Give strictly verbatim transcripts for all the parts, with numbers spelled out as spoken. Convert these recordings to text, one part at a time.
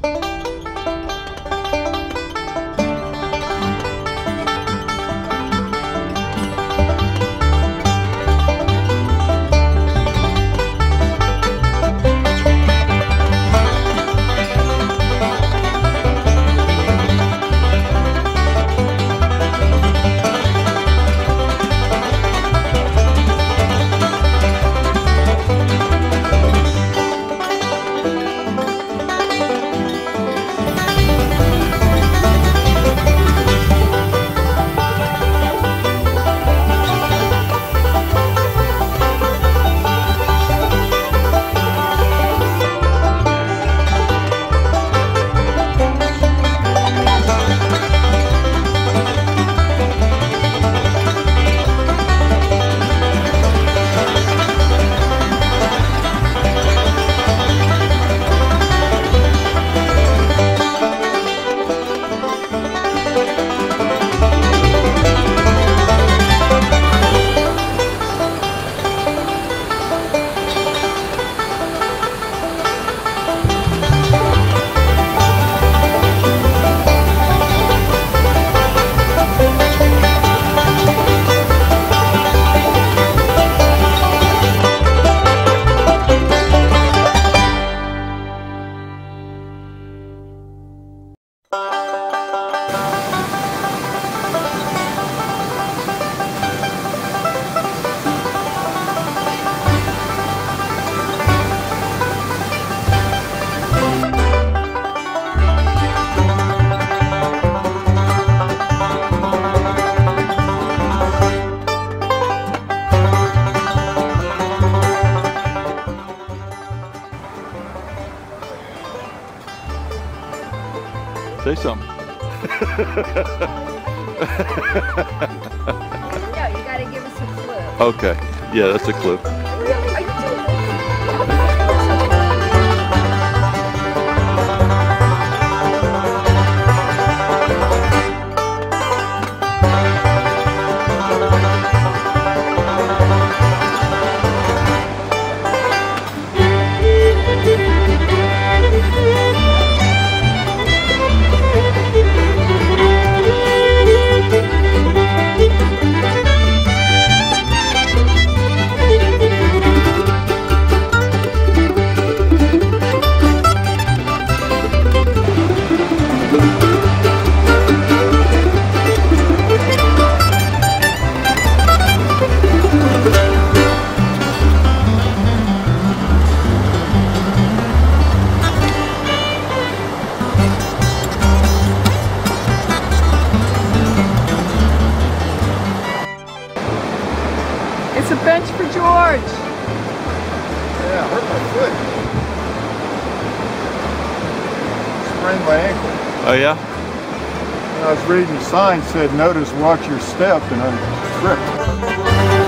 Say something. No, you gotta give us a clue. Okay. Yeah, that's a clue. Really? Are you doing It's a bench for George. Yeah, I hurt my foot. Sprained my ankle. Oh yeah? When I was reading the sign, said, notice, watch your step, and I tripped.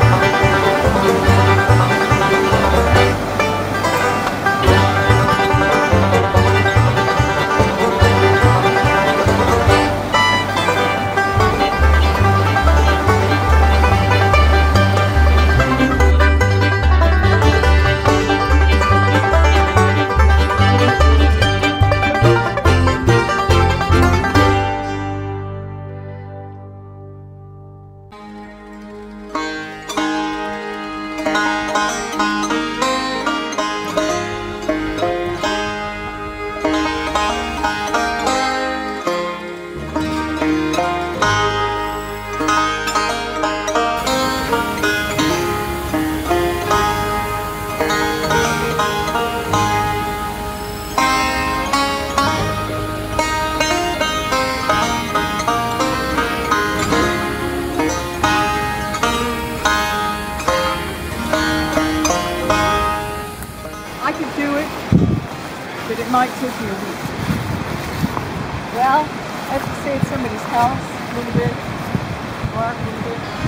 I could do it, but it might take me a week. Well, I have to stay at somebody's house a little bit, walk a little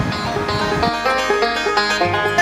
bit.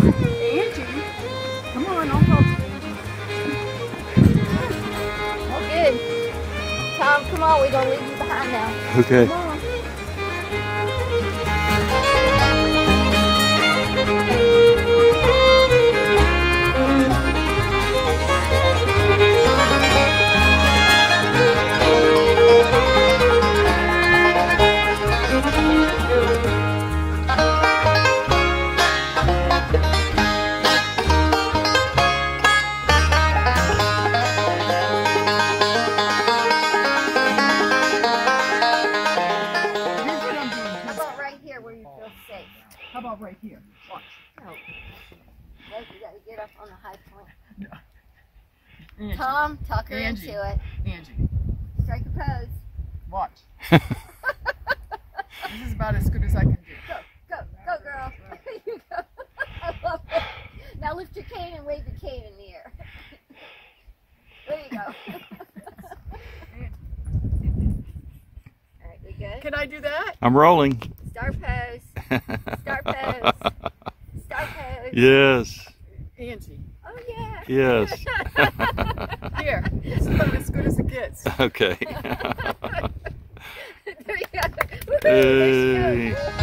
Angie, come on, I'll talk to Angie. Oh, good. Tom, come on. We're going to leave you behind now. Okay. Come on. How about right here? Watch. No. You got to get up on the high point. Angie. Tom, tuck her Angie. into it. Angie. Strike a pose. Watch. This is about as good as I can do. Go, go, go, girl. You go. I love it. Now lift your cane and wave your cane in the air. There you go. All right, we good? Can I do that? I'm rolling. Star pose. Star pose. Star pose. Yes. Angie. Oh, yeah. Yes. Here. This is about as good as it gets. Okay. There you go. Woo-hoo, Hey. there she goes.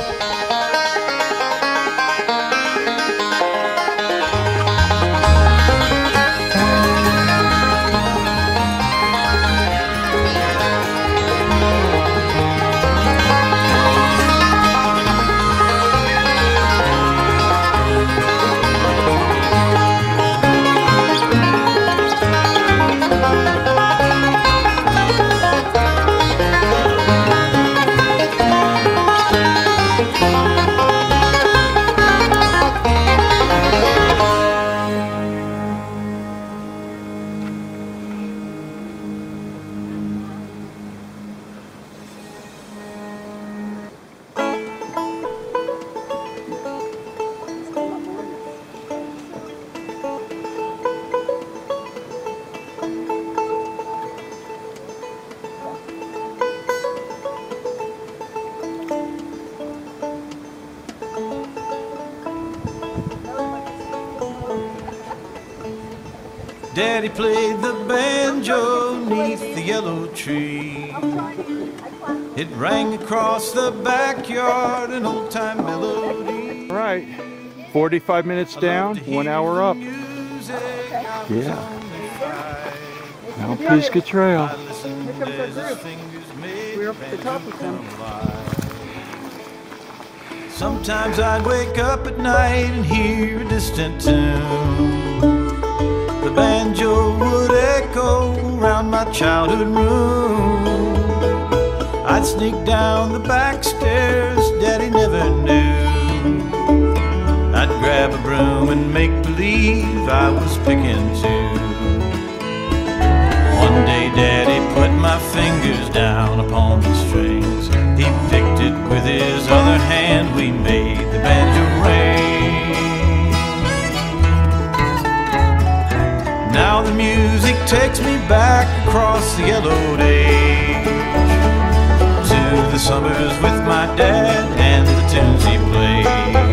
Daddy played the banjo neath the yellow tree. It rang across the backyard, an old-time melody. All right. forty-five minutes down, one hour up. Yeah. Mount Pisgah Trail. Here comes our group. We're up at the top with them. Sometimes I'd wake up at night and hear a distant tune. The banjo would echo around my childhood room. I'd sneak down the back stairs, Daddy never knew. I'd grab a broom and make believe I was picking two. One day Daddy put my fingers down upon the strings. He picked it with his other hand, we made the banjo ring. Now the music takes me back across the yellowed age, to the summers with my dad and the tunes he played.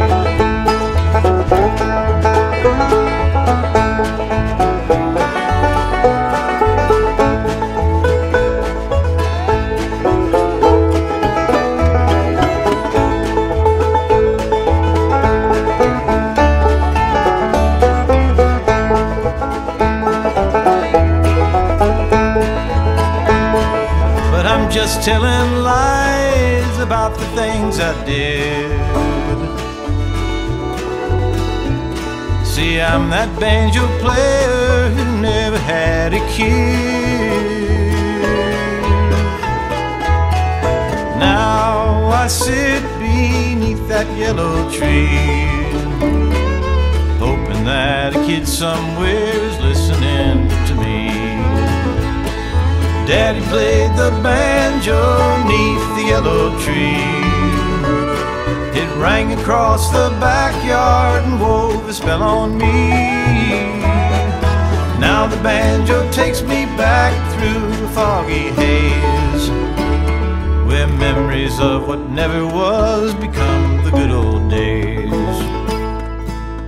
Just telling lies about the things I did. See, I'm that banjo player who never had a kid. Now I sit beneath that yellow tree, hoping that a kid somewhere is listening to me. Daddy played the banjo neath the yellow tree. It rang across the backyard and wove a spell on me. Now the banjo takes me back through a foggy haze, where memories of what never was become the good old days.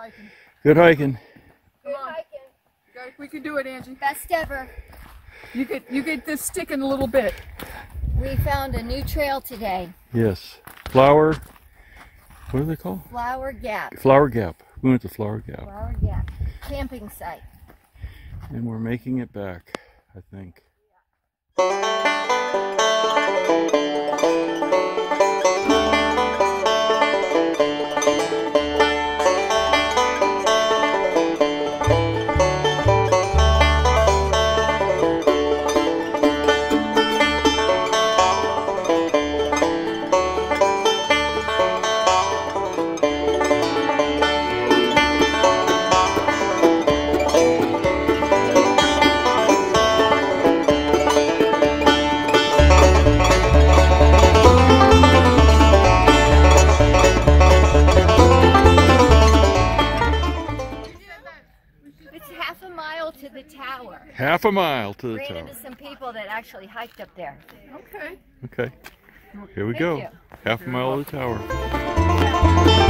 hiking. Good hiking. Good hiking. Go, we can do it, Angie. Best ever. You get you get this sticking a little bit. We found a new trail today. Yes. Flower. What are they called? Flower Gap. Flower Gap. We went to Flower Gap. Flower Gap. Camping site. And we're making it back, I think. It's half a mile to the tower. Half a mile to the Ran tower. into some people that actually hiked up there. Okay. Okay. Here we Thank go. you. Half a mile to the tower.